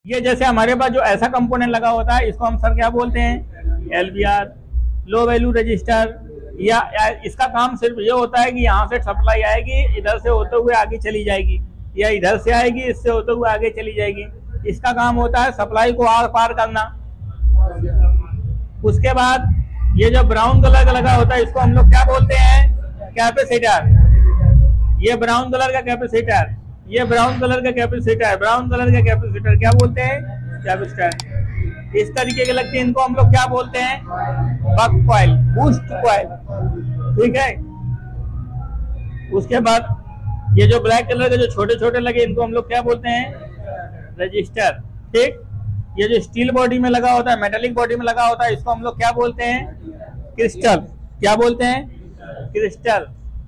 ये जैसे हमारे पास जो ऐसा कंपोनेंट लगा होता है इसको हम सर क्या बोलते हैं, एलवीआर, लो वैल्यू रजिस्टर। या इसका काम सिर्फ ये होता है कि यहाँ से सप्लाई आएगी, इधर से होते हुए आगे चली जाएगी, या इधर से आएगी, इससे होते हुए आगे चली जाएगी। इसका काम होता है सप्लाई को आर पार करना। उसके बाद ये जो ब्राउन कलर का लगा होता है इसको हम लोग क्या बोलते हैं, कैपेसिटर। ये ब्राउन कलर का कैपेसिटर, ये ब्राउन कलर का कैपेसिटर, ब्राउन कलर का कैपेसिटर क्या बोलते हैं, कैपेसिटर। इस तरीके के लगते हैं, इनको हम लोग क्या बोलते हैं, बक कॉइल, बूस्ट कॉइल। ठीक है। उसके बाद ये जो ब्लैक कलर के जो छोटे छोटे लगे इनको हम लोग क्या बोलते हैं, रजिस्टर। ठीक। ये जो स्टील बॉडी में लगा होता है, मेटेलिक बॉडी में लगा होता है, इसको हम लोग क्या बोलते हैं, क्रिस्टल। क्या बोलते हैं, क्रिस्टल।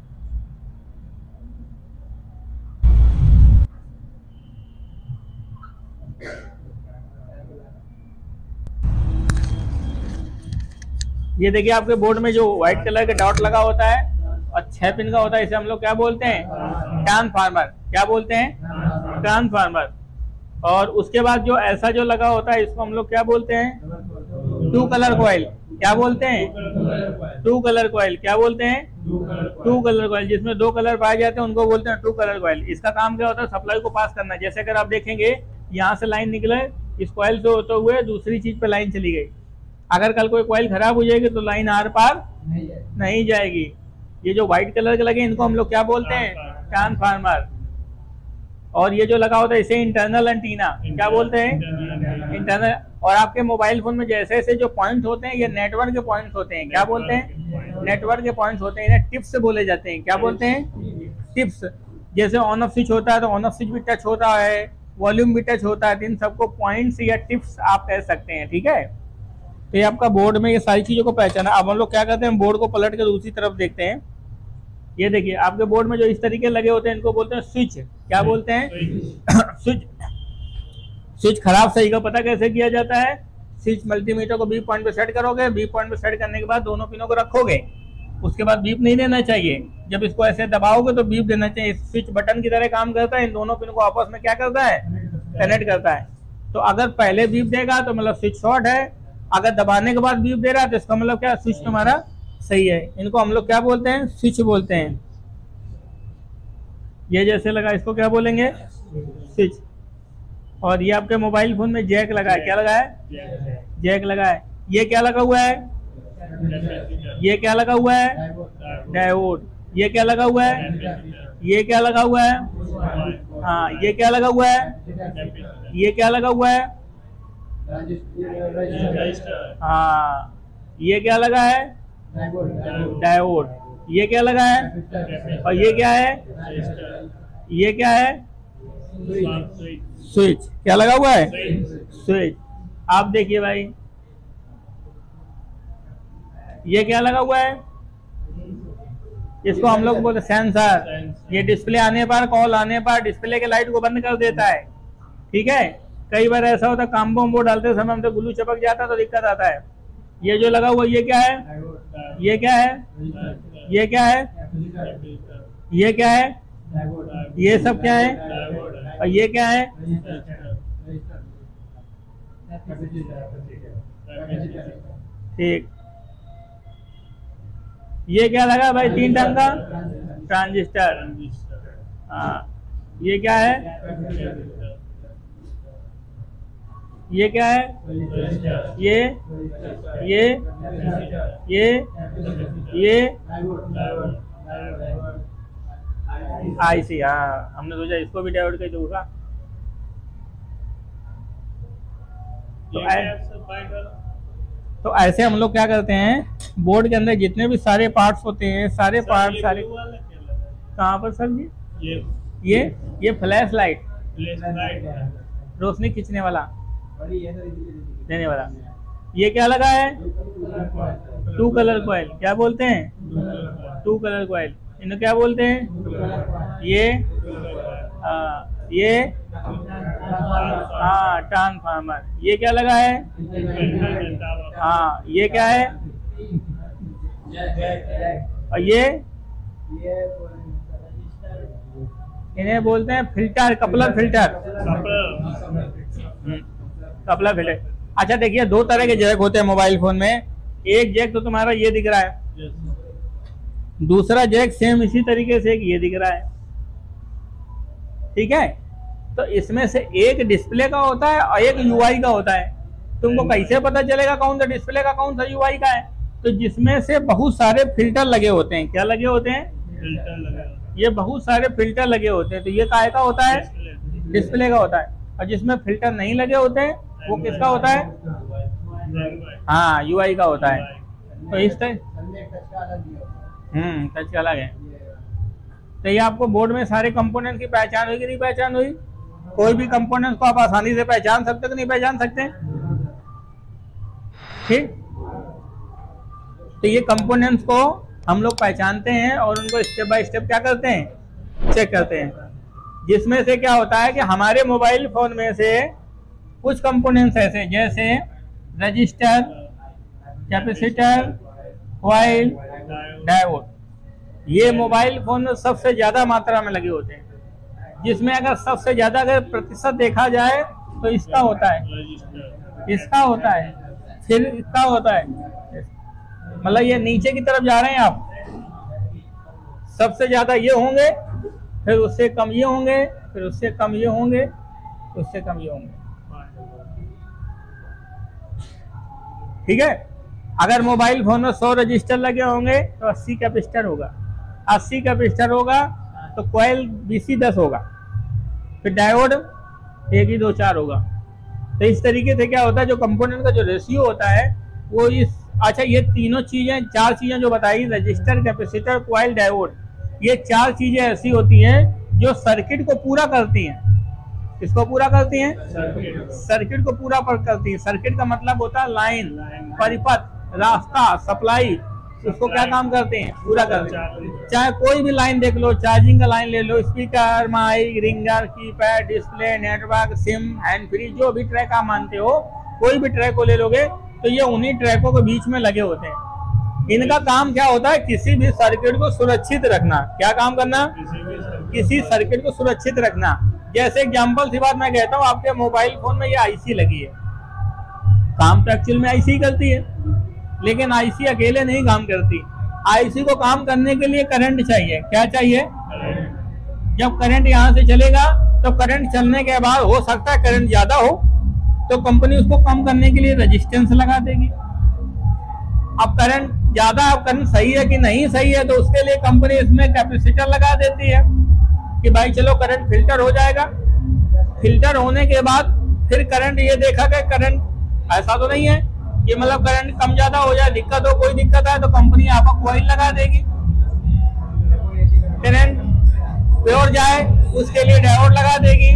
ये देखिए आपके बोर्ड में जो व्हाइट कलर का डॉट लगा होता है और 6 पिन का होता है, इसे हम लोग क्या बोलते हैं, ट्रांसफार्मर। क्या बोलते हैं, ट्रांसफार्मर। और उसके बाद जो ऐसा जो लगा होता है इसको हम लोग क्या बोलते हैं, टू कलर कॉइल। क्या बोलते हैं, टू कलर कॉइल। क्या बोलते हैं, टू कलर कॉइल। जिसमें 2 कलर पाए जाते हैं उनको बोलते हैं टू कलर कॉइल। इसका काम क्या होता है, सप्लाई को पास करना। जैसे अगर आप देखेंगे यहाँ से लाइन निकले, इस कॉइल से होते हुए दूसरी चीज पे लाइन चली गई, अगर कल कोई कॉइल खराब हो जाएगी तो लाइन आर पार नहीं जाएगी। ये जो व्हाइट कलर के लगे इनको हम लोग क्या बोलते हैं, ट्रांसफार्मर। और ये जो लगा होता है इसे इंटरनल एंटीना। क्या बोलते हैं, इंटरनल। और आपके मोबाइल फोन में जैसे जैसे जो पॉइंट होते हैं ये नेटवर्क के पॉइंट्स होते हैं। क्या बोलते हैं, नेटवर्क के पॉइंट्स होते हैं। इन्हें टिप्स बोले जाते हैं। क्या बोलते हैं, टिप्स। जैसे ऑन ऑफ स्विच होता है तो ऑन ऑफ स्विच भी टच होता है, वॉल्यूम भी टच होता है, तो इन सबको पॉइंट्स या टिप्स आप कह सकते हैं। ठीक है। तो ये आपका बोर्ड में ये सारी चीजों को पहचाना। अब हम लोग क्या करते हैं, बोर्ड को पलट के दूसरी तरफ देखते हैं। ये देखिए आपके बोर्ड में जो इस तरीके लगे होते हैं इनको बोलते हैं स्विच। क्या बोलते हैं, स्विच। स्विच खराब सही का पता कैसे किया जाता है, स्विच मल्टीमीटर को बी पॉइंट पे सेट करोगे, बी पॉइंट पे सेट करने के बाद दोनों पिनों को रखोगे, उसके बाद बीप नहीं देना चाहिए। जब इसको ऐसे दबाओगे तो बीप देना चाहिए। स्विच बटन की तरह काम करता है, इन दोनों पिन को आपस में क्या करता है, कनेक्ट करता है। तो अगर पहले बीप देगा तो मतलब स्विच शॉर्ट है, अगर दबाने के बाद बीप दे रहा है तो इसका मतलब क्या, स्विच तुम्हारा सही है। इनको हम लोग क्या बोलते हैं, स्विच बोलते हैं। ये जैसे लगा इसको क्या बोलेंगे, स्विच। और ये आपके मोबाइल फोन में जैक लगा है। क्या लगा है, जैक लगा है। ये क्या लगा हुआ है, ये क्या लगा हुआ है, डायोड। ये क्या लगा हुआ है, ये क्या लगा हुआ है, हाँ ये क्या लगा हुआ है, ये क्या लगा हुआ है, हाँ ये क्या लगा है, डायोड। ये क्या लगा है, और ये क्या है, ये क्या है, स्विच। क्या लगा हुआ है, स्विच। आप देखिए भाई ये क्या लगा हुआ है, इसको हम लोग बोलते सेंसर। ये डिस्प्ले आने पर, कॉल आने पर डिस्प्ले के लाइट को बंद कर देता है। ठीक है। कई बार ऐसा होता है काम्बो वम्बो डालते समय हमसे ग्लू चिपक जाता है तो दिक्कत आता है। ये जो लगा हुआ ये क्या है, ये क्या है, ये क्या है, ये क्या है, ये सब क्या है, और ये क्या है, ठीक। ये क्या लगा भाई, 3 ढंग का ट्रांजिस्टर। हाँ ये क्या है, ये क्या है, ये आईसी। हाँ हमने सोचा इसको भी डायोड का दूंगा। तो ऐसे हम लोग क्या करते हैं, बोर्ड के अंदर जितने भी सारे पार्ट्स होते हैं, सारे पार्ट सारे कहाँ पर सर जी, ये फ्लैश लाइट, रोशनी खींचने वाला, देने वाला। ये क्या लगा है, 2 कलर कॉइल। क्या बोलते हैं, 2 कलर कॉइल। इन्हें क्या बोलते हैं, ये हाँ ट्रांसफार्मर। ये क्या लगा है, हाँ ये क्या है, और ये इन्हें बोलते हैं filter, coupler filter. Coupler filter. अच्छा देखिए, दो तरह के जैक होते हैं मोबाइल फोन में। एक जैक तो तुम्हारा ये दिख रहा है, दूसरा जैक सेम इसी तरीके से एक ये दिख रहा है, ठीक है। तो इसमें से एक डिस्प्ले का होता है और एक यूआई का होता है। तुमको कैसे पता चलेगा कौन सा डिस्प्ले का कौन सा यूआई का है? तो जिसमें से बहुत सारे फिल्टर लगे होते हैं। क्या लगे होते हैं? फिल्टर लगा, ये बहुत सारे फिल्टर लगे होते हैं। तो ये काहे का होता है? डिस्प्ले का होता है। और जिसमें फिल्टर नहीं लगे होते हैं वो किसका होता है? हाँ, यूआई का होता है। तो इस तरह टच का अलग है। तो ये आपको बोर्ड में सारे कंपोनेंट की पहचान हुई कि नहीं पहचान हुई? कोई भी कंपोनेंट को आप आसानी से पहचान सकते कि नहीं पहचान सकते? ठीक। तो ये कंपोनेंट्स को हम लोग पहचानते हैं और उनको स्टेप बाय स्टेप क्या करते हैं? चेक करते हैं। जिसमें से क्या होता है कि हमारे मोबाइल फोन में से कुछ कंपोनेंट्स ऐसे जैसे रजिस्टर, कैपेसिटर, कॉइल, डायोड, ये मोबाइल फोन में सबसे ज्यादा मात्रा में लगे होते हैं। जिसमें अगर सबसे ज्यादा अगर प्रतिशत देखा जाए तो इसका होता है, इसका होता है, फिर इसका होता है। मतलब ये नीचे की तरफ जा रहे हैं आप, सबसे ज्यादा ये होंगे, फिर उससे कम ये होंगे, फिर उससे कम ये होंगे, उससे कम ये होंगे, ठीक है। अगर मोबाइल फोन में 100 रजिस्टर लगे होंगे तो 80 कैपेसिटर होगा, 80 कैपेसिटर होगा तो कॉइल BC10 होगा, फिर डायोड 1 ही 2 4 होगा। तो इस तरीके से क्या होता है, जो कंपोनेंट का जो रेशियो होता है वो इस, अच्छा ये तीनों चीजें, 4 चीजें जो बताई, रजिस्टर, कैपेसिटर, कॉइल, डायोड, ये 4 चीजें ऐसी होती हैं जो सर्किट को पूरा करती हैं। किसको पूरा करती हैं? सर्किट को पूरा करती है। सर्किट का मतलब होता है लाइन, परिपथ, रास्ता, सप्लाई, उसको क्या काम करते हैं? पूरा करते हैं। चाहे कोई भी लाइन देख लो, चार्जिंग का लाइन ले लो, speaker, mic, ringer, keypad, display, network, SIM, hand free, जो भी ट्रैक आप मानते हो, कोई भी ट्रैक को ले लोगे तो ये उन्हीं ट्रैकों के बीच में लगे होते हैं। इनका काम क्या होता है? किसी भी सर्किट को सुरक्षित रखना। क्या काम करना? किसी सर्किट को सुरक्षित रखना। जैसे एग्जांपल सी बात मैं कहता हूँ, आपके मोबाइल फोन में ये आईसी लगी है, काम तो एक्चुअल में आईसी करती है, लेकिन आईसी अकेले नहीं काम करती। आईसी को काम करने के लिए करंट चाहिए। क्या चाहिए? जब करंट यहाँ से चलेगा तो करंट चलने के बाद हो सकता है करंट ज्यादा हो तो कंपनी उसको कम करने के लिए रेजिस्टेंस लगा देगी। अब करंट ज्यादा, अब करंट सही है कि नहीं सही है, तो उसके लिए कंपनी इसमें कैपेसिटर लगा देती है कि भाई चलो करंट फिल्टर हो जाएगा। फिल्टर होने के बाद फिर करंट ये देखा कि करंट ऐसा तो नहीं है कि मतलब करंट कम ज्यादा हो जाए, दिक्कत हो, कोई दिक्कत है तो कंपनी आपको कॉइल लगा देगी। करंट प्योर जाए उसके लिए डायोड लगा देगी।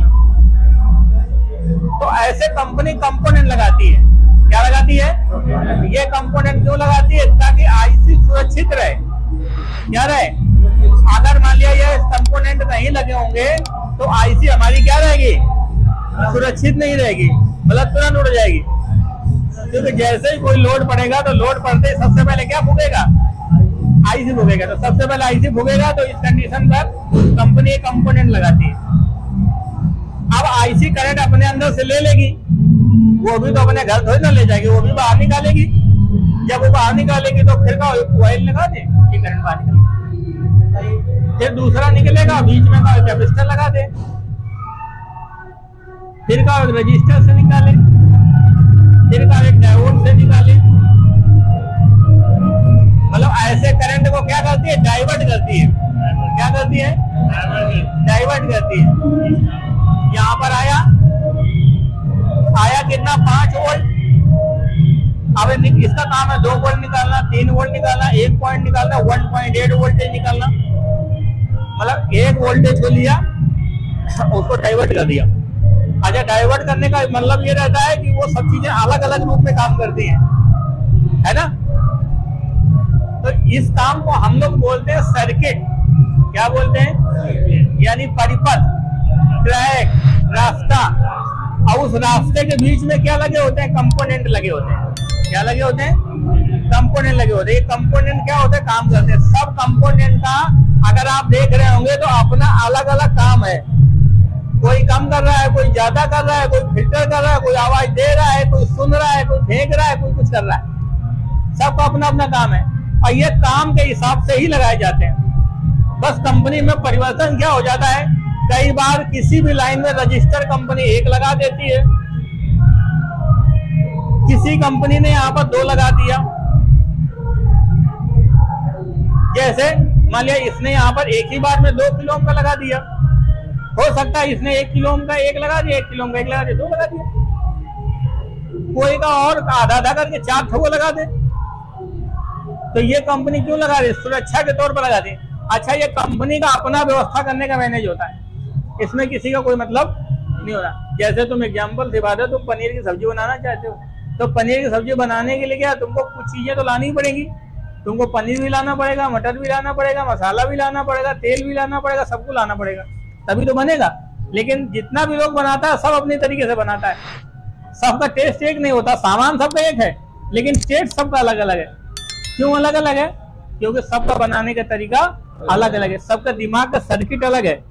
तो ऐसे कंपनी कंपोनेंट लगाती है। क्या लगाती है? ये कंपोनेंट क्यों लगाती है? ताकि आईसी सुरक्षित रहे। क्या रहे? अगर मान लिया ये कंपोनेंट नहीं लगे होंगे तो आईसी हमारी क्या रहेगी? सुरक्षित नहीं रहेगी, मतलब तुरंत उड़ जाएगी। क्योंकि जैसे ही कोई लोड पड़ेगा तो लोड पड़ते ही सबसे पहले क्या फूकेगा? आईसी फूकेगा। तो सबसे पहले आईसी फूकेगा, तो इस कंडीशन पर कंपनी एक कंपोनेंट लगाती है। अब आईसी करंट अपने अंदर से ले लेगी, वो भी तो अपने घर थोड़ी ना ले जाएगी, वो भी बाहर निकालेगी। जब वो बाहर निकालेगी तो फिर का कॉइल लगा दे कि करंट बाहर निकलेगा, फिर दूसरा निकलेगा, बीच में का कैपेसिटर लगा दे, फिर का रजिस्टर से निकाले, फिर का एक डायोड से निकाले। मतलब ऐसे करंट को क्या करती है? डाइवर्ट करती है। क्या करती है? डाइवर्ट करती है। यहाँ पर आया कितना? 5 वोल्ट। अब इसका काम है 2 वोल्ट निकालना, 3 वोल्ट निकालना, 1 पॉइंट निकालना, 1.8 वोल्टेज निकालना। मतलब एक वोल्टेज को लिया, उसको डाइवर्ट कर दिया। अच्छा, डाइवर्ट करने का मतलब ये रहता है कि वो सब चीजें अलग अलग रूप में काम करती हैं, है ना। तो इस काम को हम लोग बोलते हैं सर्किट। क्या बोलते हैं? यानी परिपथ, ट्रैक, रास्ता, और उस रास्ते के बीच में क्या लगे होते हैं? कंपोनेंट लगे होते हैं। क्या लगे होते हैं? कंपोनेंट लगे होते हैं। ये कंपोनेंट क्या होते हैं? काम करते हैं। सब कंपोनेंट का अगर आप देख रहे होंगे तो अपना अलग अलग काम है। कोई कम कर रहा है, कोई ज्यादा कर रहा है, कोई फिल्टर कर रहा है, कोई आवाज दे रहा है, कोई सुन रहा है, कोई फेंक रहा है, कोई कुछ कर रहा है। सबका अपना अपना काम है और ये काम के हिसाब से ही लगाए जाते हैं। बस कंपनी में परिवर्तन क्या हो जाता है, कई बार किसी भी लाइन में रजिस्टर कंपनी 1 लगा देती है, किसी कंपनी ने यहाँ पर 2 लगा दिया। जैसे मान लिया इसने यहाँ पर एक ही बार में 2 किलो ओम का लगा दिया, हो सकता है इसने 1 किलो ओम का 1 लगा दिया, 1 किलो ओम का 1 लगा दिया, 2 लगा दिया, कोई का और आधा आधा करके 4 ठो लगा दे। तो ये कंपनी क्यों लगा रही है? सुरक्षा के तौर पर लगा दी। अच्छा, ये कंपनी का अपना व्यवस्था करने का मैनेज होता है, इसमें किसी का कोई मतलब नहीं होता। जैसे तुम एग्जाम्पल से बात है, तुम पनीर की सब्जी बनाना चाहते हो, तो पनीर की सब्जी बनाने के लिए क्या तुमको कुछ चीजें तो लानी ही पड़ेगी। तुमको पनीर भी लाना पड़ेगा, मटर भी लाना पड़ेगा, मसाला भी लाना पड़ेगा, तेल भी लाना पड़ेगा, सबको लाना पड़ेगा, तभी तो बनेगा। लेकिन जितना भी लोग बनाता है सब अपने तरीके से बनाता है, सबका टेस्ट एक नहीं होता। सामान सबका एक है लेकिन टेस्ट सबका अलग अलग है। क्यों अलग अलग है? क्योंकि सबका बनाने का तरीका अलग अलग है, सबका दिमाग का सर्किट अलग है।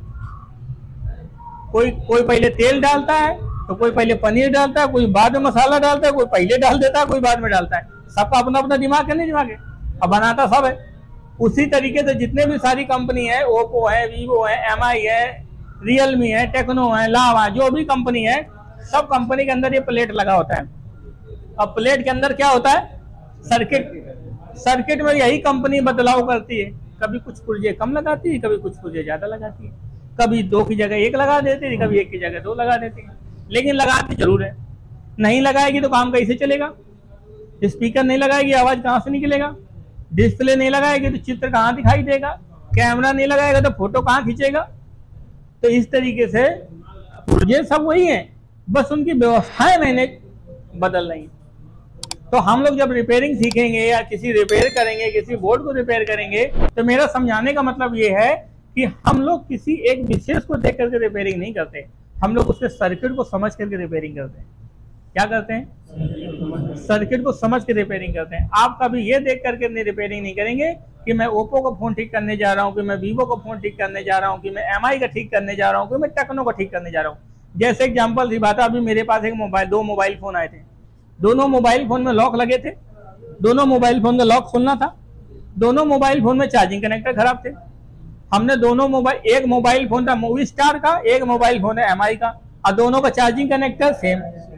कोई पहले तेल डालता है, तो कोई पहले पनीर डालता है, कोई बाद में मसाला डालता है, कोई पहले डाल देता है, कोई बाद में डालता है। सबका अपना अपना दिमाग है, नहीं दिमाग है, अब बनाता सब है। उसी तरीके से जितने भी सारी कंपनी है, ओप्पो है, वीवो है, MI है, रियलमी है, टेक्नो है, लावा, जो भी कंपनी है, सब कंपनी के अंदर ये प्लेट लगा होता है। अब प्लेट के अंदर क्या होता है? सर्किट में यही कंपनी बदलाव करती है, कभी कुछ पुर्जे कम लगाती है, कभी कुछ पुर्जे ज्यादा लगाती है, कभी 2 की जगह 1 लगा देती है, कभी 1 की जगह 2 लगा देती है, लेकिन लगाती जरूर है। नहीं लगाएगी तो काम कैसे चलेगा? स्पीकर नहीं लगाएगी, आवाज कहां से निकलेगा? डिस्प्ले नहीं लगाएगी तो चित्र कहां दिखाई देगा? कैमरा नहीं लगाएगा तो फोटो कहां खींचेगा? तो इस तरीके से पुर्जे सब वही हैं, बस उनकी व्यवस्थाएं मैंने बदल रही। तो हम लोग जब रिपेयरिंग सीखेंगे या किसी रिपेयर करेंगे, किसी बोर्ड को रिपेयर करेंगे, तो मेरा समझाने का मतलब ये है कि हम लोग किसी एक विशेष को देख करके रिपेयरिंग नहीं करते, हम लोग उसके सर्किट को समझ करके रिपेयरिंग करते हैं। क्या करते हैं? सर्किट को समझ के रिपेयरिंग करते हैं। आप कभी ये देख करके रिपेयरिंग नहीं करेंगे कि मैं ओप्पो का फोन ठीक करने जा रहा हूँ, कि मैं वीवो का फोन ठीक करने जा रहा हूँ, कि मैं MI का ठीक करने जा रहा हूँ, कि मैं टेक्नो का ठीक करने जा रहा हूँ। जैसे एग्जाम्पल सी बात है, अभी मेरे पास एक मोबाइल 2 मोबाइल फोन आए थे, दोनों मोबाइल फोन में लॉक लगे थे, दोनों मोबाइल फोन का लॉक खोलना था, दोनों मोबाइल फोन में चार्जिंग कनेक्टर खराब थे। हमने दोनों मोबाइल, एक मोबाइल फोन था मूवी स्टार का, एक मोबाइल फोन है MI का, और दोनों का चार्जिंग कनेक्टर सेम।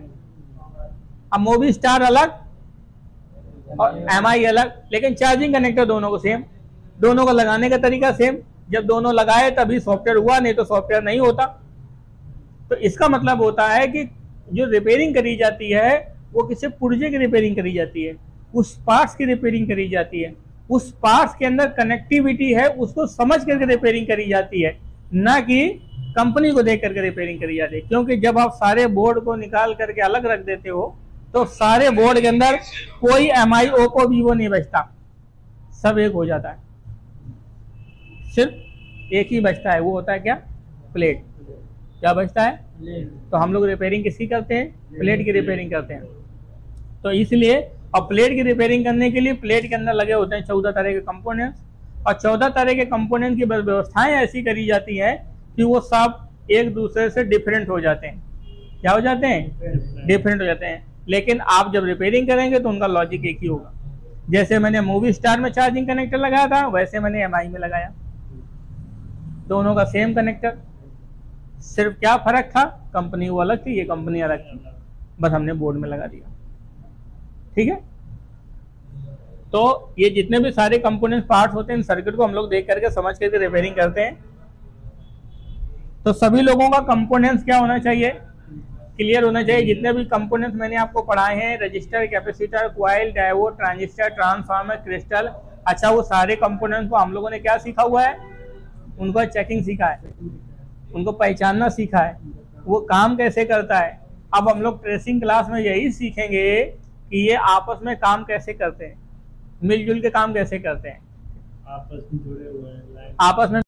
अब मूवी स्टार अलग और MI अलग, लेकिन चार्जिंग कनेक्टर दोनों को सेम, दोनों का लगाने का तरीका सेम। जब दोनों लगाए तभी सॉफ्टवेयर हुआ, नहीं तो सॉफ्टवेयर नहीं होता। तो इसका मतलब होता है कि जो रिपेयरिंग करी जाती है वो किसी पुर्जे की रिपेयरिंग करी जाती है, उस पार्ट्स की रिपेयरिंग करी जाती है, उस पार्ट्स के अंदर कनेक्टिविटी है उसको समझ करके रिपेयरिंग करी जाती है, ना कि कंपनी को देख करके रिपेयरिंग करी जाती है। क्योंकि जब आप सारे बोर्ड को निकाल करके अलग रख देते हो तो सारे बोर्ड के अंदर कोई MI, ओप्पो, वीवो नहीं बचता, सब एक हो जाता है, सिर्फ एक ही बचता है, वो होता है क्या? प्लेट। क्या बचता है? तो हम लोग रिपेयरिंग किसकी करते हैं? प्लेट की रिपेयरिंग करते हैं। तो इसलिए अब प्लेट की रिपेयरिंग करने के लिए प्लेट के अंदर लगे होते हैं 14 तरह के कंपोनेंट्स, और 14 तरह के कंपोनेंट की व्यवस्थाएं ऐसी करी जाती है कि वो सब एक दूसरे से डिफरेंट हो जाते हैं। क्या हो जाते हैं? डिफरेंट हो जाते हैं। लेकिन आप जब रिपेयरिंग करेंगे तो उनका लॉजिक एक ही होगा। जैसे मैंने मूवी स्टार में चार्जिंग कनेक्टर लगाया था, वैसे मैंने MI में लगाया, दोनों का सेम कनेक्टर, सिर्फ क्या फर्क था? कंपनी वो अलग थी, ये कंपनी अलग थी, बस हमने बोर्ड में लगा दिया। ठीक है? तो ये जितने भी सारे कंपोनेंट पार्ट्स होते हैं, इन सर्किट को हम लोग देख करके समझ करके रिपेयरिंग करते हैं। तो सभी लोगों का कंपोनेंट्स क्या होना चाहिए? क्लियर होना चाहिए। जितने भी कंपोनेंट्स मैंने आपको पढ़ाए हैं, resistor, capacitor, coil, diode, transistor, transformer, crystal, अच्छा वो सारे कंपोनेंट्स को हम लोगों ने क्या सीखा हुआ है? उनका चेकिंग सीखा है, उनको पहचानना सीखा है, वो काम कैसे करता है। अब हम लोग ट्रेसिंग क्लास में यही सीखेंगे कि ये आपस में काम कैसे करते हैं, मिलजुल के काम कैसे करते हैं, आपस में जुड़े हुए हैं, आपस में